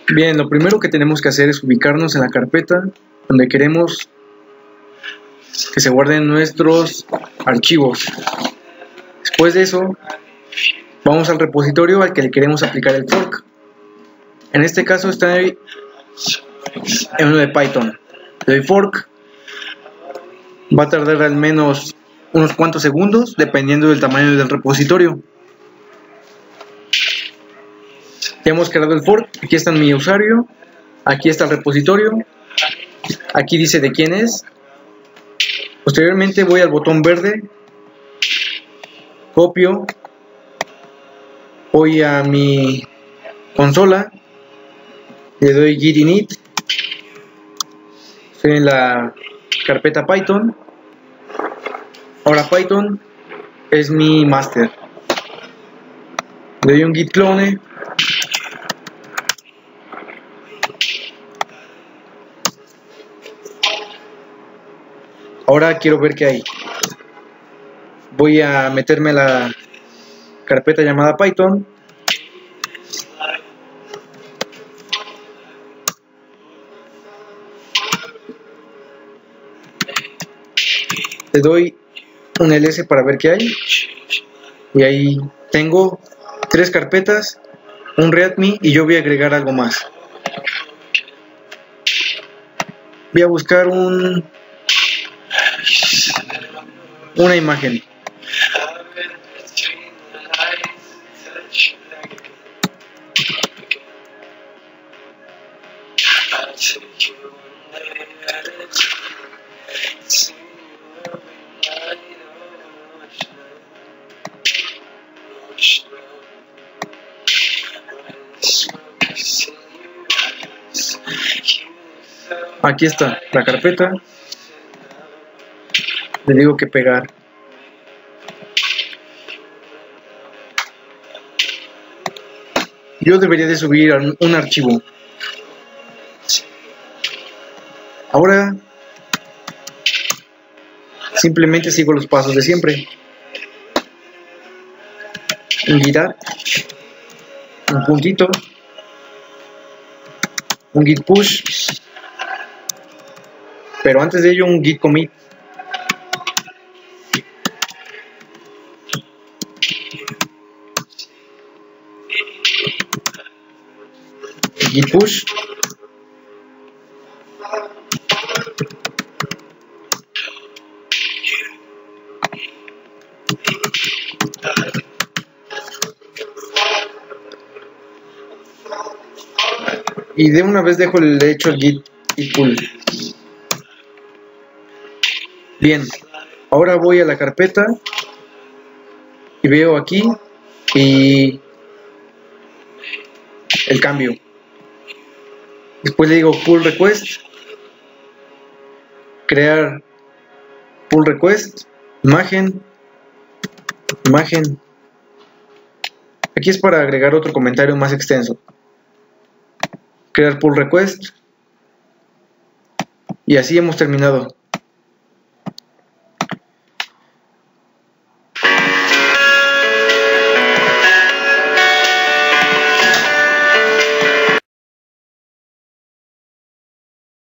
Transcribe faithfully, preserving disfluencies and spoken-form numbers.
Bien, lo primero que tenemos que hacer es ubicarnos en la carpeta donde queremos que se guarden nuestros archivos. Después de eso, vamos al repositorio al que le queremos aplicar el fork. En este caso está en uno de Python. Le doy fork. Va a tardar al menos unos cuantos segundos dependiendo del tamaño del repositorio. Ya hemos creado el fork. Aquí está mi usuario. Aquí está el repositorio. Aquí dice de quién es. Posteriormente voy al botón verde. Copio. Voy a mi consola. Le doy git init. Estoy en la carpeta Python. Ahora Python es mi master. Le doy un git clone. Ahora quiero ver qué hay. Voy a meterme a la carpeta llamada Python. Le doy un ls para ver qué hay. Y ahí tengo tres carpetas, un readme y yo voy a agregar algo más. Voy a buscar un una imagen. Aquí está la carpeta. Le digo que pegar. Yo debería de subir un archivo. Ahora simplemente sigo los pasos de siempre. Un git add, un puntito, un git push, pero antes de ello un git commit. Git push. Y de una vez dejo el hecho el git y pull. Bien, ahora voy a la carpeta y veo aquí y el cambio. Después le digo pull request, crear pull request, imagen, imagen. Aquí es para agregar otro comentario más extenso. Crear pull request y así hemos terminado.